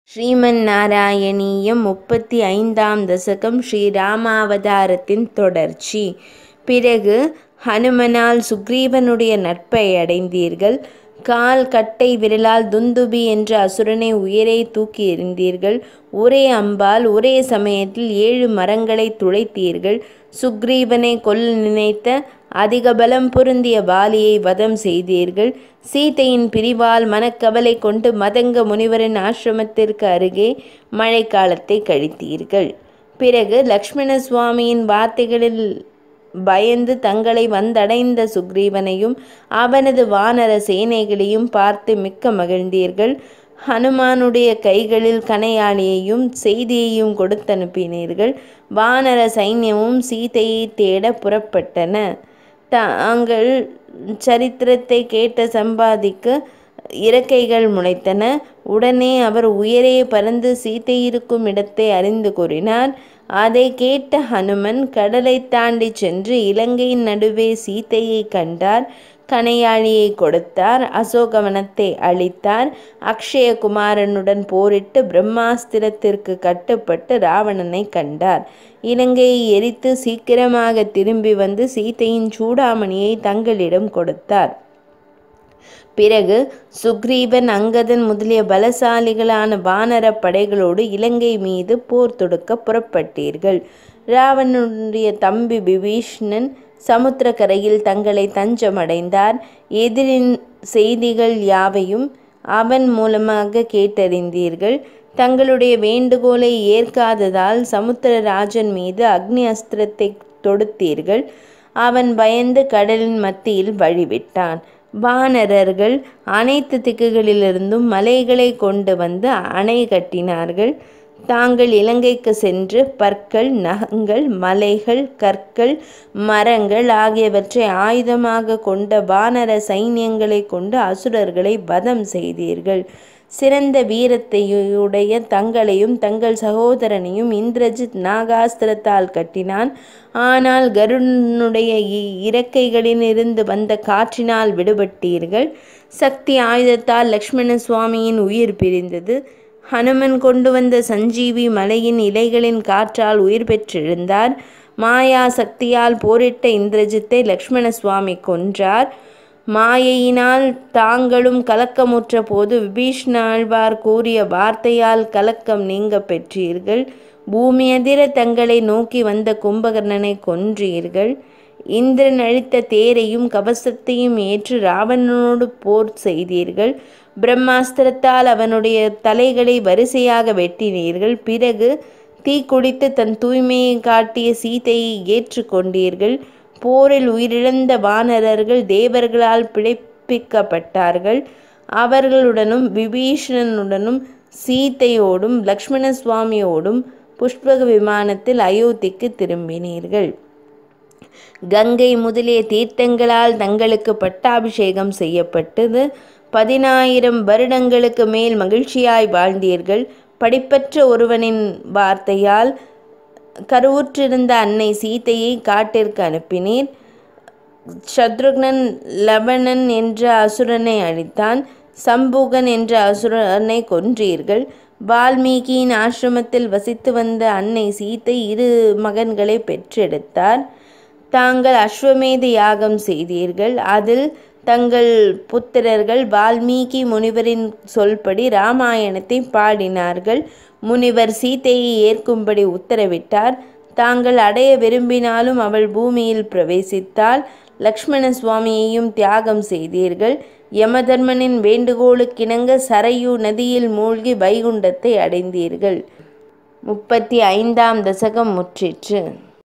ஸ்ரீமன் நாராயணீயம் 35ஆம் தசகம் ஸ்ரீராமாவதாரத்தின் தொடர்ச்சி. பிறகு ஹனுமனால் சுக்ரீவனுடைய நட்பை அடைந்தீர்கள். கால் கட்டை விரலால் துந்துபி என்ற அசுரனை உயரே தூக்கி எறிந்தீர்கள். ஒரே அம்பால் ஒரே சமயத்தில் 7 மரங்களை துளைத்தீர்கள். சுக்ரீவனை கொல்ல நினைத்த அதிக பலம் பொருந்திய வாலியை வதம் செய்தீர்கள். சீதையின் பிரிவால் மனக்கவலை கொண்டு மதங்க முனிவரின் ஆசிரமத்திற்கு அருகே மழைக்காலத்தை கழித்தீர்கள். பிறகு லக்ஷ்மண சுவாமியின் வார்த்தைகளில் பயந்து தங்களை வந்தடைந்த சுக்ரீவனையும் அவனது வானர சேனைகளையும் பார்த்து மிக்க மகிழ்ந்தீர்கள். ஹனுமானுடைய கைகளில் கணையாளியையும் செய்தியையும் கொடுத்தனுப்பினீர்கள். வானர சைன்யமும் சீதையை தேட புறப்பட்டன. தாங்கள் சரித்திரத்தை கேட்ட சம்பாதிக்கு இறக்கைகள் முளைத்தன. உடனே அவர் உயரே பறந்து சீதை இருக்கும் இடத்தை அறிந்து கூறினார். அதை கேட்ட ஹனுமன் கடலை தாண்டி சென்று இலங்கையின் நடுவே சீதையை கண்டார். கணையாழியை கொடுத்தார். அசோகவனத்தை அழித்தார். அக்ஷயகுமாரனுடன் போரிட்டு பிரம்மாஸ்திரத்திற்கு கட்டுப்பட்டு ராவணனை கண்டார். இலங்கையை எரித்து சீக்கிரமாக திரும்பி வந்து சீதையின் சூடாமணியை தங்களிடம் கொடுத்தார். பிறகு சுக்ரீவன் அங்கதன் முதலிய பலசாலிகளான வானர படைகளோடு இலங்கை மீது போர் தொடுக்க புறப்பட்டீர்கள். ராவணனுடைய தம்பி விபீஷணன் சமுத்திரக்கரையில் தங்களை தஞ்சமடைந்தார். எதிரின் செய்திகள் யாவையும் அவன் மூலமாக கேட்டறிந்தீர்கள். தங்களுடைய வேண்டுகோளை ஏற்காததால் சமுத்திரராஜன் மீது அக்னி அஸ்திரத்தை தொடுத்தீர்கள். அவன் பயந்து கடலின் மத்தியில் வழிவிட்டான். வானரர்கள் அனைத்து திக்குகளிலிருந்தும் மலைகளை கொண்டு வந்து அணை கட்டினார்கள். தாங்கள் இலங்கைக்கு சென்று பற்கள், நகங்கள், மலைகள், கற்கள், மரங்கள் ஆகியவற்றை ஆயுதமாக கொண்ட வானர சைன்யங்களை கொண்டு அசுரர்களை வதம் செய்தீர்கள். சிறந்த வீரத்தையுடைய தங்களையும் தங்கள் சகோதரனையும் இந்திரஜித் நாகாஸ்திரத்தால் கட்டினான். ஆனால் கருடனுடைய இறக்கைகளிலிருந்து வந்த காற்றினால் விடுபட்டீர்கள். சக்தி ஆயுதத்தால் லக்ஷ்மண சுவாமியின் உயிர் பிரிந்தது. ஹனுமன் கொண்டு வந்த சஞ்சீவி மலையின் இலைகளின் காற்றால் உயிர் பெற்றெழுந்தார். மாயா சக்தியால் போரிட்ட இந்திரஜித்தை லக்ஷ்மண சுவாமி கொன்றார். மாயையினால் தாங்களும் கலக்கமுற்ற போது விபீஷணாழ்வார் கூறிய வார்த்தையால் கலக்கம் நீங்க பெற்றீர்கள். பூமி அதிர தங்களை நோக்கி வந்த கும்பகர்ணனை கொன்றீர்கள். இந்திரன் அழித்த தேரையும் கவசத்தையும் ஏற்று ராவணனோடு போர் செய்தீர்கள். பிரம்மாஸ்திரத்தால் அவனுடைய தலைகளை வரிசையாக வெட்டினீர்கள். பிறகு தீக்குடித்து தன் தூய்மையை காட்டிய சீதையை ஏற்றுக்கொண்டீர்கள். போரில் உயிரிழந்த வானரர்கள் தேவர்களால் பிழைப்பிக்கப்பட்டார்கள். அவர்களுடனும் விபீஷணனுடனும் சீதையோடும் லக்ஷ்மண சுவாமியோடும் புஷ்பக விமானத்தில் அயோத்திக்கு திரும்பினீர்கள். கங்கை முதலிய தீர்த்தங்களால் தங்களுக்கு பட்டாபிஷேகம் செய்யப்பட்டது. 10,000 வருடங்களுக்கு மேல் மகிழ்ச்சியாய் வாழ்ந்தீர்கள். படிப்பற்ற ஒருவனின் வார்த்தையால் கருவுற்றிருந்த அன்னை சீதையை காட்டிற்கு அனுப்பினீர். சத்ருக்னன் லவணன் என்ற அசுரனை அழித்தான். சம்பூகன் என்ற அசுரனை கொன்றீர்கள். வால்மீகியின் ஆசிரமத்தில் வசித்து வந்த அன்னை சீதை 2 மகன்களை பெற்றெடுத்தார். தாங்கள் அஸ்வமேத யாகம் செய்தீர்கள். அதில் தங்கள் புத்திரர்கள் வால்மீகி முனிவரின் சொல்படி இராமாயணத்தை பாடினார்கள். முனிவர் சீதையை ஏற்கும்படி உத்தரவிட்டார். தாங்கள் அடைய விரும்பினாலும் அவள் பூமியில் பிரவேசித்தாள். லக்ஷ்மண சுவாமியையும் தியாகம் செய்தீர்கள். யமதர்மனின் வேண்டுகோளுக்கிணங்க சரையு நதியில் மூழ்கி வைகுண்டத்தை அடைந்தீர்கள். 35ஆம் தசகம் முற்றிற்று.